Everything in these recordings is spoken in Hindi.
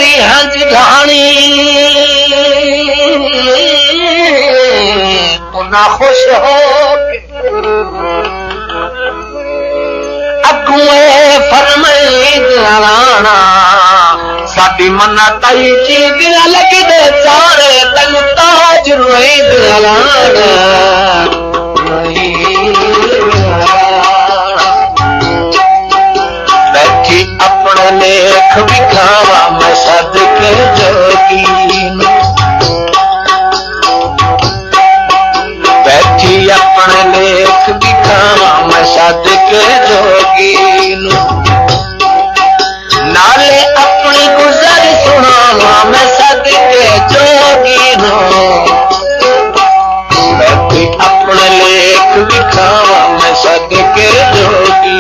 मेरी हंज ढाणी तू ना खुश हो अगुए फरमाईद राणा साडी मन्ना ताई चीज लगदे चारे तन ताज रोईद राणा बैठी अपना लेख बिखावा मैं सद के जोगी बैठी अपने लेख बिखावा मैं सद के जोगी नाले अपनी गुजर सुनावा मैं सद के जोगी बैठी अपने लेख बिखावा मैं सद के जोगी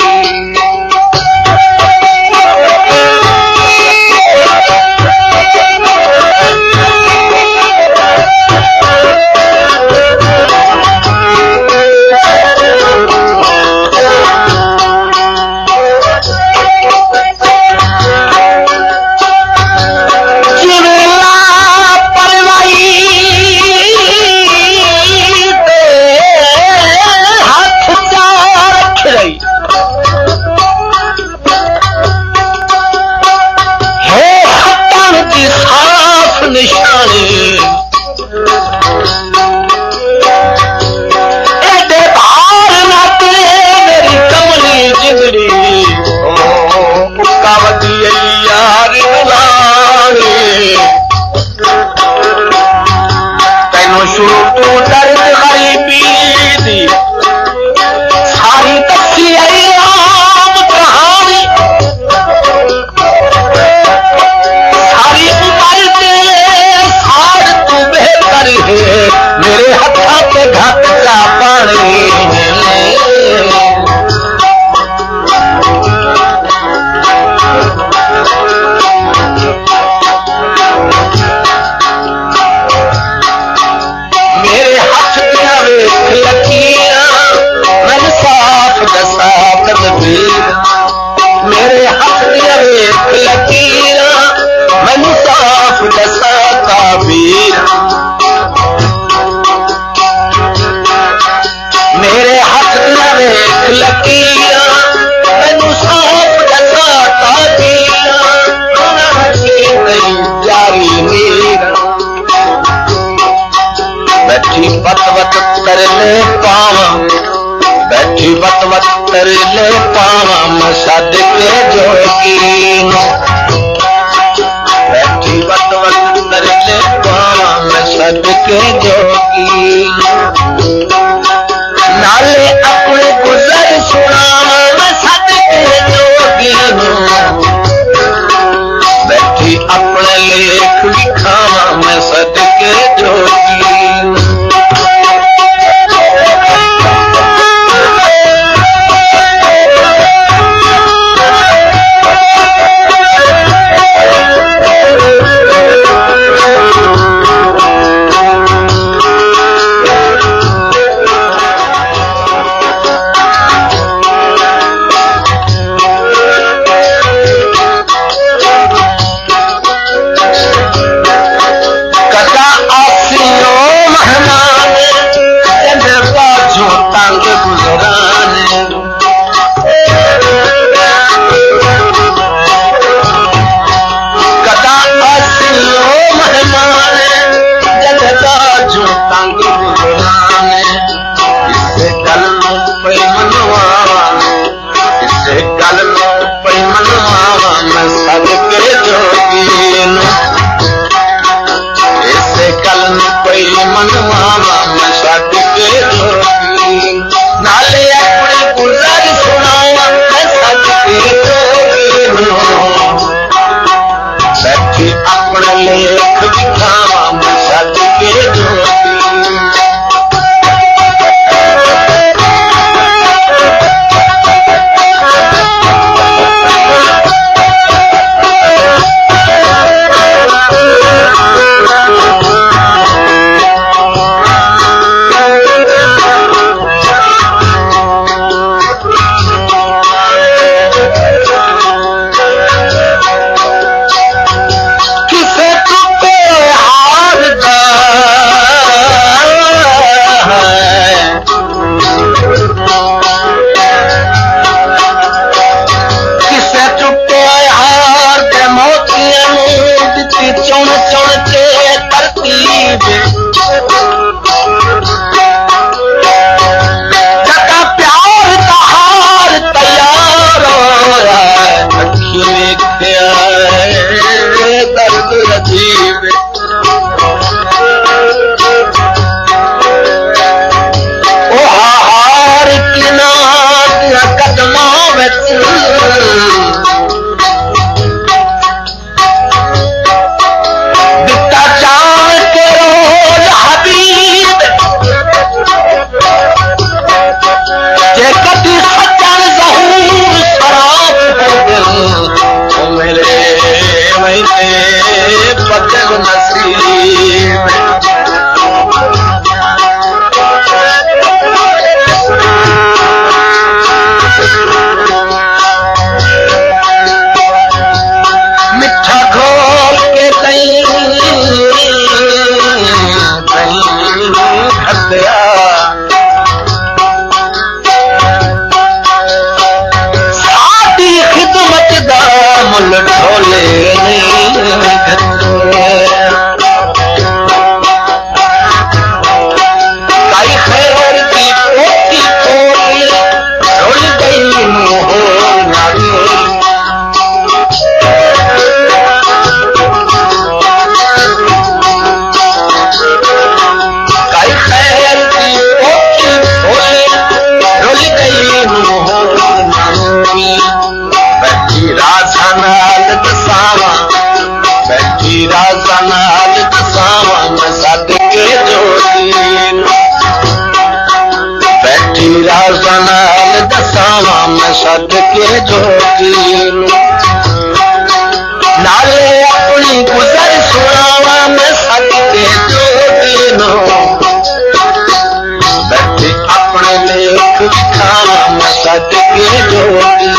मेरे हाथ लकीरा मैनू साफ दसा ताबीर मेरे हाथ लकीरा मैनू साफ दसा ताबीर जारी नीर बैठी बत बत तरले पावा बैठी बत बत तरले पावा मैं सद के जोगी बैठी बत बत तरले पावा मैं सद के जोगी नाले अपने गुजर सुनावा मैं सद के जोगी बैठी अपने लेख लिखावा मैं सद के जोगी पावा मैं सद के जोगी नाले अपनी गुजर सुनावा मैं सद के जोगी नो बैठे अपने लेख विखावा मैं सद के जोगी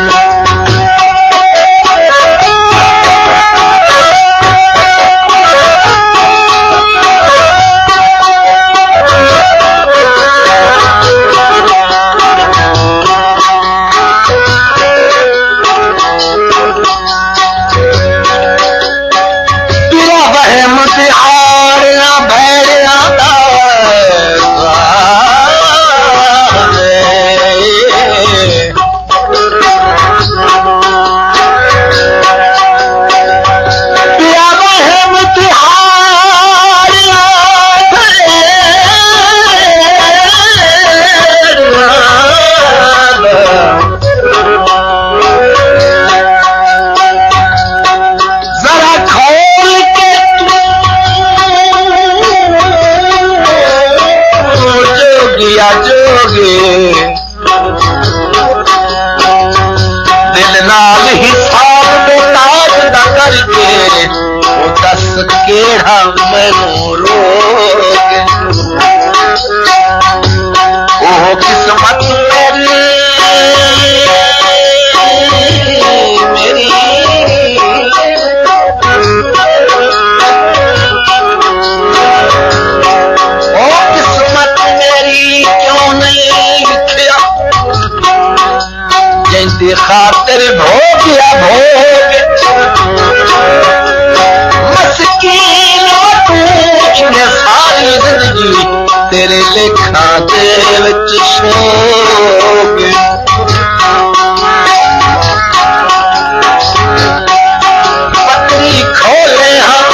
दिल नाल हिसाब बेताज दा करके वो दस केड़ा मैनू रोके ओह किस्मत मेरी जिंदी खातिर भोगिया भोग मस्कीनो तू इन्हें सारी जिंदगी तेरे लेखा दे विच शोग पतरी खोले हाँ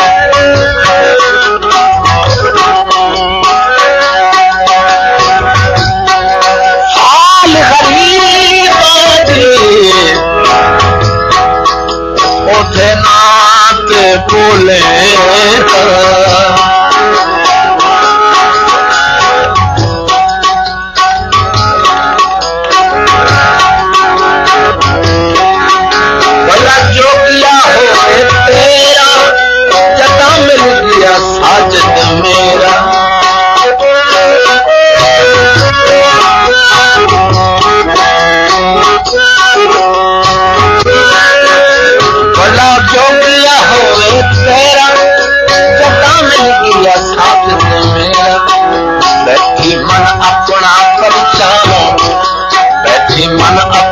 हाल गरीब ओठे नात बोले भला जो किया हो तेरा जता मिल गया साजद मेरा जो किया होवे तेरा जता मिल गया साजद मेरा बैठी मन अपना परचावा बैठी मन